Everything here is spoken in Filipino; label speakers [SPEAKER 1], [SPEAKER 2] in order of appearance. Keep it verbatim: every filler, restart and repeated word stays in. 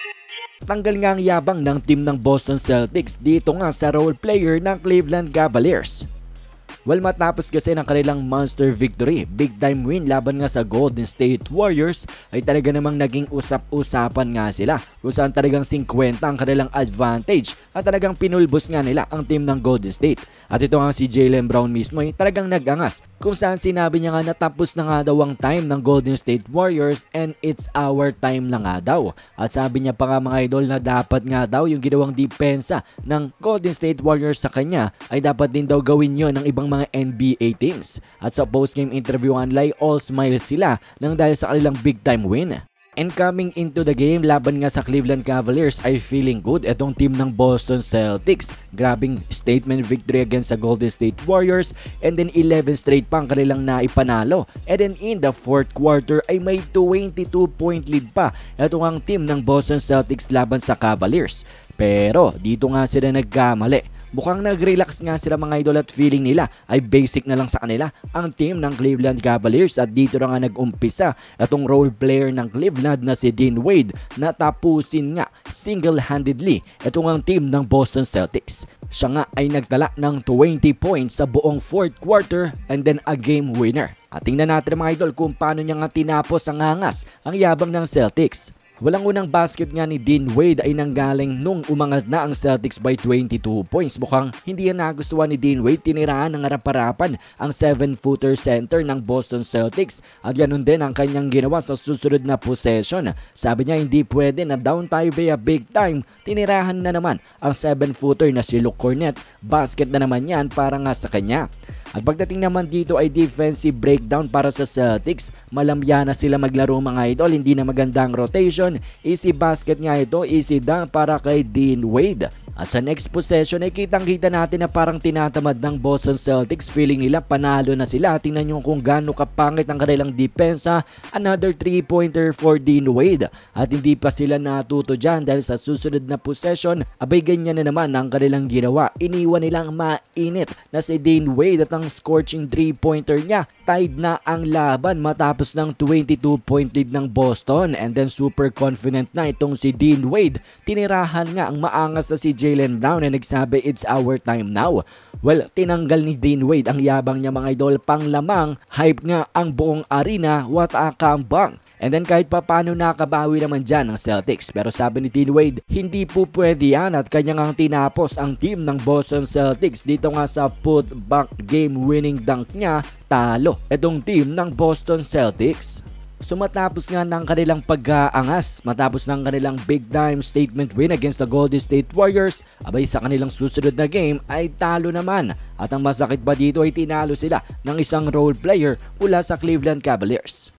[SPEAKER 1] Tanggal nga ang yabang ng team ng Boston Celtics dito nga sa role player ng Cleveland Cavaliers. Well, matapos kasi ng kanilang monster victory, big time win laban nga sa Golden State Warriors, ay talaga namang naging usap-usapan nga sila kung saan talagang fifty ang kanilang advantage at talagang pinulbos nga nila ang team ng Golden State. At ito nga si Jaylen Brown mismo ay talagang nag-angas kung saan sinabi niya nga na tapos na nga daw ang time ng Golden State Warriors and it's our time na nga daw. At sabi niya pa nga mga idol na dapat nga daw yung ginawang depensa ng Golden State Warriors sa kanya ay dapat din daw gawin yon ng ibang mga N B A teams. At sa post-game interview online, all smiles sila nang dahil sa kanilang big time win. And coming into the game, laban nga sa Cleveland Cavaliers ay feeling good itong team ng Boston Celtics. Grabing statement victory against the Golden State Warriors and then eleven straight pa ang kanilang naipanalo. And then in the fourth quarter ay may twenty-two point lead pa itong ang team ng Boston Celtics laban sa Cavaliers. Pero dito nga sila nagkamali. Mukhang nag-relax nga sila mga idol at feeling nila ay basic na lang sa kanila ang team ng Cleveland Cavaliers at dito na nga nag-umpisa itong role player ng Cleveland na si Dean Wade na tapusin nga single-handedly itong ang team ng Boston Celtics. Siya nga ay nagtala ng twenty points sa buong fourth quarter and then a game winner. At tingnan natin mga idol kung paano niya nga tinapos ang angas ang yabang ng Celtics. Walang unang basket nga ni Dean Wade ay nanggaling nung umangat na ang Celtics by twenty-two points. Mukhang hindi yan nagustuhan ni Dean Wade. Tiniraan ng harap-harapan ang seven-footer center ng Boston Celtics at ganun din ang kanyang ginawa sa susunod na possession. Sabi niya hindi pwede na down tayo via big time. Tinirahan na naman ang seven-footer na si Luke Cornett. Basket na naman yan para nga sa kanya. At pagdating naman dito ay defensive breakdown para sa Celtics. Malamya na sila maglaro mga idol, hindi na magandang rotation. Easy basket nga ito, easy dunk para kay Dean Wade. At sa next possession ay kitang-kita natin na parang tinatamad ng Boston Celtics. Feeling nila panalo na sila. Tingnan nyo kung gaano kapangit ang kanilang depensa. Another three-pointer for Dean Wade. At hindi pa sila natuto dyan dahil sa susunod na possession, abay ganyan na naman ang kanilang ginawa. Iniwan nilang mainit na si Dean Wade at ang scorching three-pointer niya. Tied na ang laban matapos ng twenty-two point lead ng Boston. And then super confident na itong si Dean Wade. Tinirahan nga ang maangas na si Jaylen Brown and nagsabi it's our time now. Well, tinanggal ni Dean Wade ang yabang niya mga idol, pang lamang, hype nga ang buong arena, what a comeback. And then kahit pa paano nakabawi naman dyan ang Celtics. Pero sabi ni Dean Wade, hindi po pwede yan at kanya ngang tinapos ang team ng Boston Celtics. Dito nga sa putback game winning dunk niya, talo itong team ng Boston Celtics. So matapos nga ng kanilang pag-aangas, matapos ng kanilang big time statement win against the Golden State Warriors, abay sa kanilang susunod na game ay talo naman. At ang masakit pa dito ay tinalo sila ng isang role player mula sa Cleveland Cavaliers.